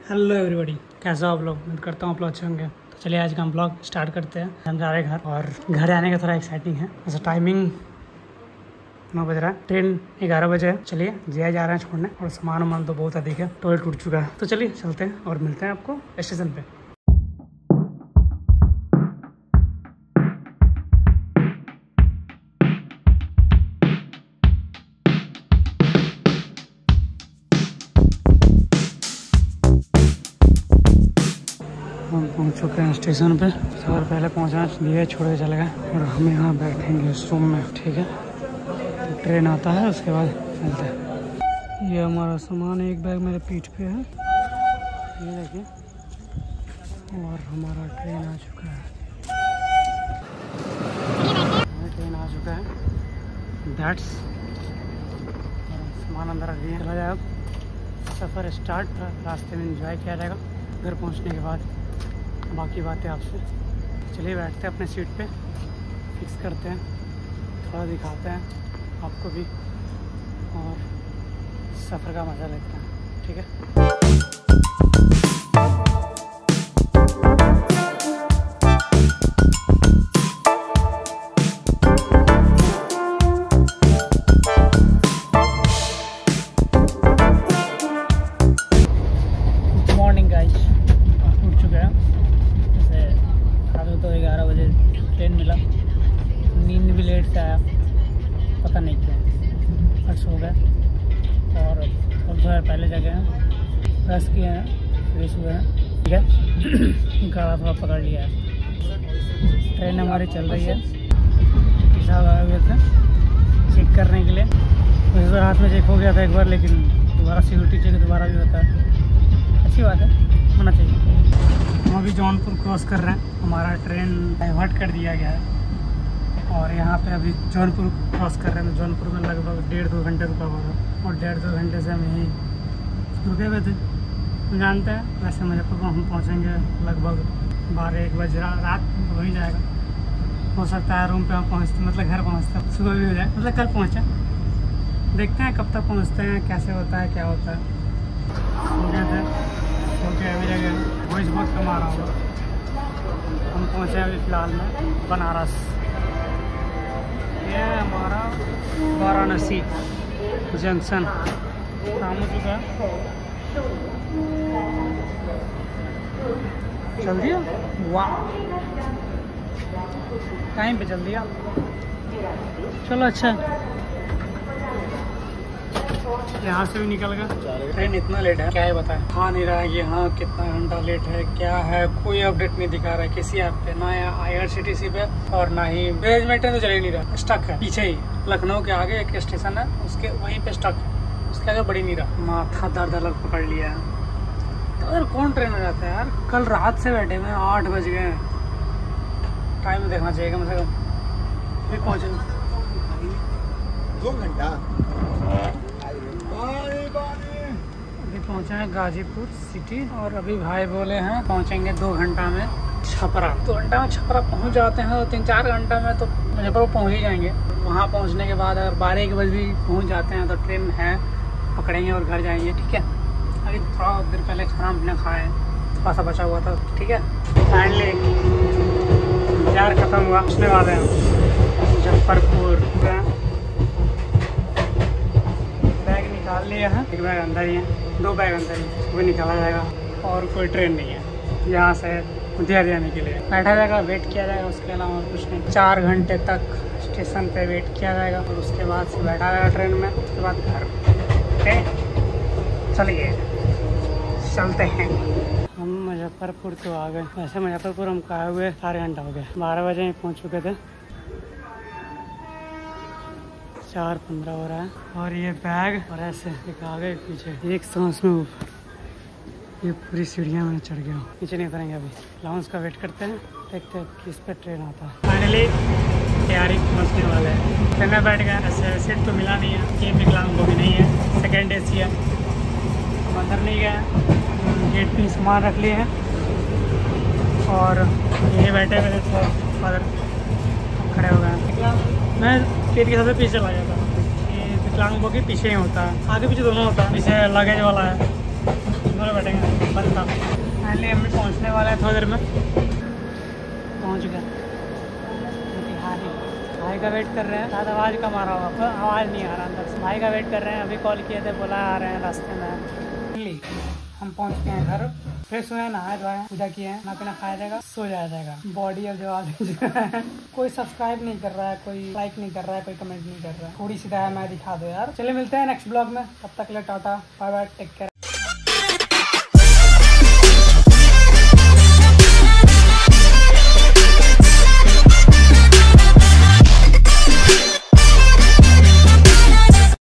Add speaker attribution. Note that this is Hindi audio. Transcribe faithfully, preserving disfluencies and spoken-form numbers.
Speaker 1: हेलो एवरीबॉडी, कैसे हो आप लोग। उम्मीद करता हूँ आप लोग अच्छे होंगे। तो चलिए आज का हम ब्लॉग स्टार्ट करते हैं। हम जा रहे हैं घर और घर जाने का थोड़ा एक्साइटिंग है। वैसे टाइमिंग नौ बज रहा है, ट्रेन ग्यारह बजे है। चलिए जया जा रहे हैं छोड़ने और सामान वामान तो बहुत अधिक है, टॉयलेट टूट चुका है। तो चलिए चलते हैं और मिलते हैं आपको स्टेशन पे। हम पहुंच चुके हैं स्टेशन पे। सर पहले पहुंचा दिए, छोड़ के चले गए और हम यहाँ बैठेंगे इस रूम में, ठीक है। तो ट्रेन आता है उसके बाद मिलते हैं। ये हमारा सामान एक बैग मेरे पीठ पे है, ये देखिए। और हमारा ट्रेन आ चुका है, ट्रेन आ चुका है। दैट्स सामान अंदर रख दिए। चला जाए अब सफ़र स्टार्ट। रास्ते में एंजॉय किया जाएगा। घर पहुँचने के बाद बाकी बातें आपसे। चलिए बैठते हैं अपने सीट पे, फिक्स करते हैं, थोड़ा दिखाते हैं आपको भी और सफ़र का मज़ा लेते हैं, ठीक है। ट्रेन मिला, नींद भी लेट से आया, पता नहीं क्यों। बस हो गए और थोड़ा पहले जगह हैं, ब्रश किए हैं, फ्रेश हुए हैं, ठीक है। गाड़ा थोड़ा पकड़ लिया है। ट्रेन हमारी चल रही है। साहब आए हुए थे चेक करने के लिए। तो इस बार हाथ में चेक हो गया था एक बार, लेकिन दोबारा सिक्योरिटी चेक दोबारा भी होता है। अच्छी बात है, होना चाहिए। हम अभी जौनपुर क्रॉस कर रहे हैं। हमारा ट्रेन डाइवर्ट कर दिया गया है और यहाँ पे अभी जौनपुर क्रॉस कर रहे हैं। जौनपुर में लगभग डेढ़ दो घंटे रुका हुआ था और डेढ़ दो घंटे से हम यहीं रुके हुए थे। जानते हैं वैसे मुजफ्फरपुर हम पहुँचेंगे लगभग बारह एक बजे, रात हो ही जाएगा। हो सकता है रूम पे हम पहुँचते मतलब घर पहुँचते सुबह भी हो जाए, मतलब कल पहुँचे। देखते हैं कब तक पहुँचते हैं, कैसे होता है, क्या होता है। हो गया था ओके। अभी जगह वॉइस बहुत कम आ रहा होगा। हम पहुँचे अभी फ़िलहाल में बनारस। ये हमारा वाराणसी जंक्शन काम हो चुका है। चल दिया, वाह टाइम पे चल दिया। चलो अच्छा, यहाँ से भी निकल गया। ट्रेन इतना लेट है क्या है बताएं। हाँ नहीं रहा है कि हाँ कितना घंटा लेट है, क्या है, कोई अपडेट नहीं दिखा रहा है किसी ऐप पे, ना I R C T C पे और ना ही मैनेजमेंट। ट्रेन तो चल ही नहीं रहा, स्टक है। पीछे ही लखनऊ के आगे एक स्टेशन है, उसके वहीं पे स्टक है, उसके आगे बढ़ी नहीं रहा। माथा दर्द अलग पकड़ लिया है। तो यार कौन ट्रेन में जाता है यार। कल रात से बैठे हुए, आठ बज गए। टाइम देखना चाहिए कम से कम। अभी पहुँचे
Speaker 2: दो घंटा
Speaker 1: अभी पहुँचे हैं गाजीपुर सिटी और अभी भाई बोले हैं पहुँचेंगे दो घंटा में छपरा। दो घंटा में छपरा पहुँच जाते हैं तो तीन चार घंटा में तो मुजफ्फरपुर पहुँच ही जाएंगे। वहाँ पहुँचने के बाद अगर बारह एक बजे भी पहुँच जाते हैं तो ट्रेन है पकड़ेंगे और घर जाएंगे, ठीक है। अभी थोड़ा देर पहले खाना पीना खाए, थोड़ा सा बचा हुआ था, ठीक है। फाइनली बाजार ख़त्म हुआ, पहुँचने वाले हैं मुजफ्फरपुर। बैग निकाल लिया है, एक बैग अंदर ही है, दो बैग अंदर ही, वो निकाला जाएगा। और कोई ट्रेन नहीं है यहाँ से उधर जाने के लिए। बैठा जाएगा, वेट किया जाएगा, उसके अलावा और कुछ नहीं। चार घंटे तक स्टेशन पे वेट किया जाएगा और उसके बाद से बैठा जाएगा ट्रेन में, उसके बाद घर। ओके चलिए चलते हैं। हम मुजफ्फरपुर तो आ गए। वैसे मुजफ्फरपुर हम आए हुए साढ़े घंटा हो गए, बारह बजे ही पहुँच चुके थे। चार पंद्रह हो रहा है और ये बैग और ऐसे एक आगे पीछे एक सांस में ऊपर। ये पूरी सीढ़ियाँ मैंने चढ़ गया हूँ, नीचे नहीं उतरेंगे अभी। लाउंज का वेट करते हैं, देखते हैं किस पे ट्रेन आता है। फाइनली तैयारी पहुँचने वाले हैं। ट्रेन में बैठ गए। ऐसे सीट तो मिला नहीं है, ये विकलांग वो भी नहीं है, सेकेंड ए सी है। हम अंदर नहीं गए, गेट पे सामान रख लिए हैं और यही बैठे हुए थे। फादर खड़े हो गए। मैं गेट के सबसे पीछे चला गया था। ये विकलांग बोगी पीछे ही होता है, आगे पीछे दोनों होता है। पीछे लगेज वाला है, दोनों बैठेंगे बंद था। फाइनली हम भी पहुँचने वाले हैं थोड़ी देर में, पहुँच गए। भाई का वेट कर रहे हैं, शायद आवाज़ कम आ रहा होगा पर आवाज़ नहीं आ रहा अंदर से। भाई का वेट कर रहे हैं, अभी कॉल किए थे, बोला आ रहे हैं रास्ते में। हम पहुंच गए हैं घर, फ्रेश हुए हैं, नहाए धोए, पूजा किए हैं, खाना पीना खाया जाएगा, सो जाया जाएगा। बॉडी अब जवाब कोई सब्सक्राइब नहीं कर रहा है, कोई लाइक नहीं कर रहा है, कोई कमेंट नहीं कर रहा है। थोड़ी सी दया मैं दिखा दो यार। चलिए मिलते हैं नेक्स्ट ब्लॉग में, तब तक ले tata bye bye, take care.